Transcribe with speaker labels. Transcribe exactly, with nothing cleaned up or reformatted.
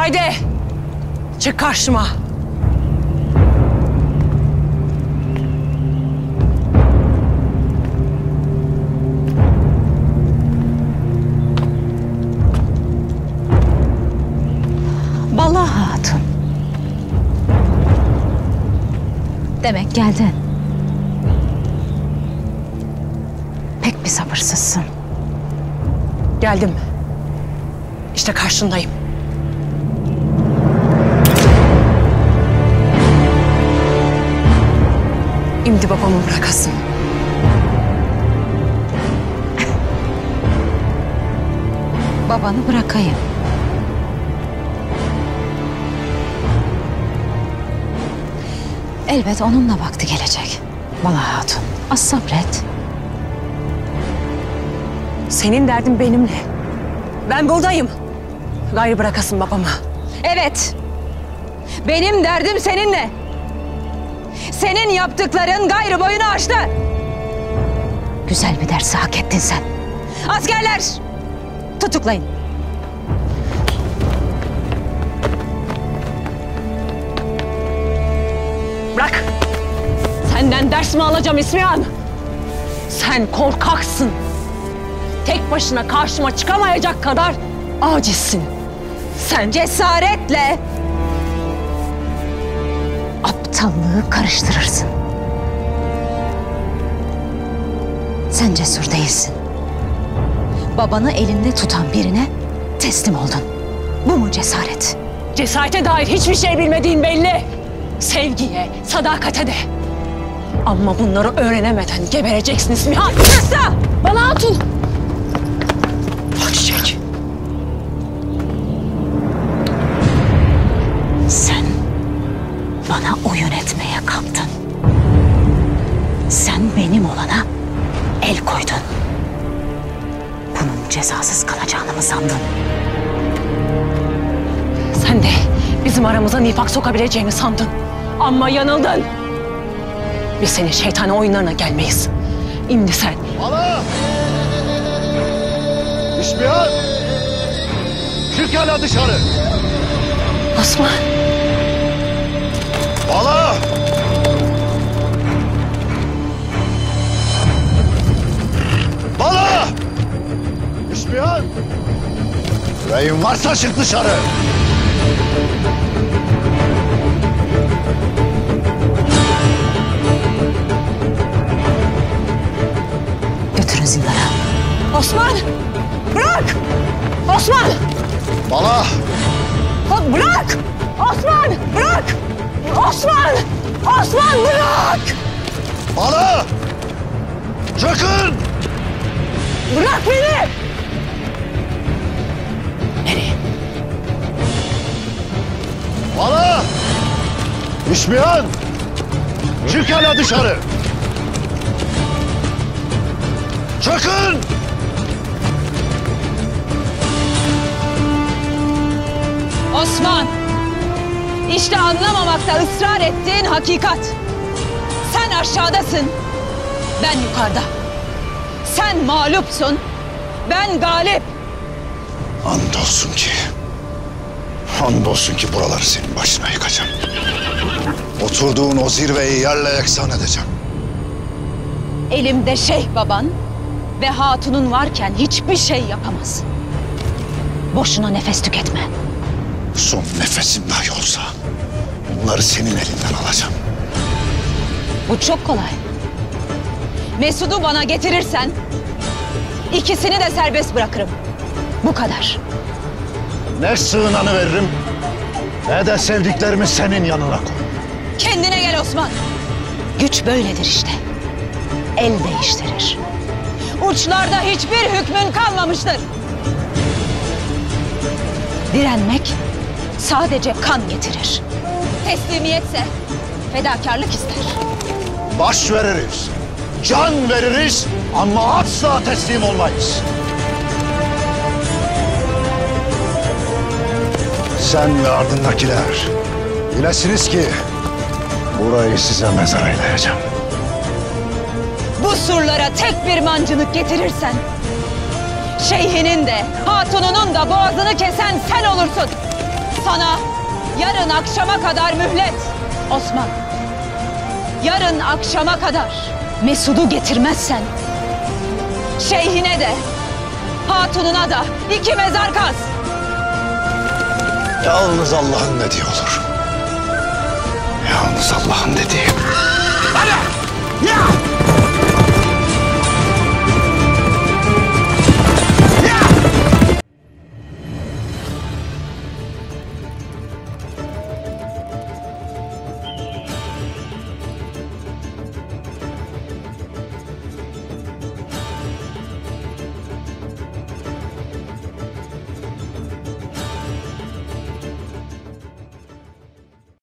Speaker 1: Haydi! Çık karşıma!
Speaker 2: Bala Hatun. Demek geldin. Pek bir sabırsızsın.
Speaker 1: Geldim. İşte karşındayım. İmdi babamı bırakasın.
Speaker 2: Babanı bırakayım. Elbet onun da vakti gelecek. Bala Hatun, az sabret.
Speaker 1: Senin derdin benimle. Ben buradayım. Gayrı bırakasın babamı.
Speaker 2: Evet. Benim derdim seninle. Senin yaptıkların gayrı boyunu aştı. Güzel bir dersi hak ettin sen. Askerler! Tutuklayın.
Speaker 1: Bırak! Senden ders mi alacağım İsmihan? Sen korkaksın. Tek başına karşıma çıkamayacak kadar acizsin. Sen
Speaker 2: Cesaretle aptallığı karıştırırsın. Sen cesur değilsin. Babanı elinde tutan birine teslim oldun. Bu mu cesaret?
Speaker 1: Cesarete dair hiçbir şey bilmediğin belli. Sevgiye, sadakate de. Ama bunları öğrenemeden gebereceksin İsmihan.
Speaker 2: Kısa!
Speaker 1: Bala Hatun! Bak çiçek.
Speaker 2: Sen bana oyun etmeye kalktın. Sen benim olana el koydun. Bunun cezasız kalacağını mı sandın?
Speaker 1: Sen de bizim aramıza nifak sokabileceğini sandın. Ama yanıldın. Biz senin şeytani oyunlarına gelmeyiz. İmdi sen.
Speaker 3: Bala! İsmihan! Çık hala dışarı!
Speaker 1: Osman!
Speaker 3: Bala! Bala! İsmihan! Yüreğin varsa çık dışarı!
Speaker 2: Götürün zindana.
Speaker 1: Osman! Bırak! Osman!
Speaker 3: Bala!
Speaker 1: O- Bırak! Osman! Bırak! Osman! Osman bırak!
Speaker 3: Bala! Çıkın!
Speaker 1: Bırak beni! Nereye?
Speaker 3: Bala! İsmihan! Çık hala dışarı! Çıkın!
Speaker 2: Osman! İşte anlamamakta ısrar ettiğin hakikat. Sen aşağıdasın, ben yukarıda. Sen mağlupsun, ben galip.
Speaker 3: Andolsun ki, andolsun ki buraları senin başına yıkacağım. Oturduğun o zirveyi yerle yeksan edeceğim.
Speaker 2: Elimde şeyh baban ve hatunun varken hiçbir şey yapamaz. Boşuna nefes tüketme.
Speaker 3: Son nefesim dahi olsa onları senin elinden alacağım.
Speaker 2: Bu çok kolay. Mesud'u bana getirirsen ikisini de serbest bırakırım. Bu kadar.
Speaker 3: Ne sığınanı veririm ne de sevdiklerimi senin yanına koy.
Speaker 2: Kendine gel Osman. Güç böyledir işte. El değiştirir. Uçlarda hiçbir hükmün kalmamıştır. Direnmek sadece kan getirir. Teslimiyetse fedakarlık ister.
Speaker 3: Baş veririz, can veririz ama asla teslim olmayız. Sen ve ardındakiler bilesiniz ki burayı size mezar eyleyeceğim.
Speaker 2: Bu surlara tek bir mancınık getirirsen şeyhinin de hatununun da boğazını kesen sen olursun.
Speaker 4: Sana yarın akşama kadar mühlet. Osman, yarın akşama kadar Mesud'u getirmezsen şeyhine de hatununa da iki mezar kaz.
Speaker 3: Yalnız Allah'ın dediği olur. Yalnız Allah'ın dediği.
Speaker 5: Hadi! Ya!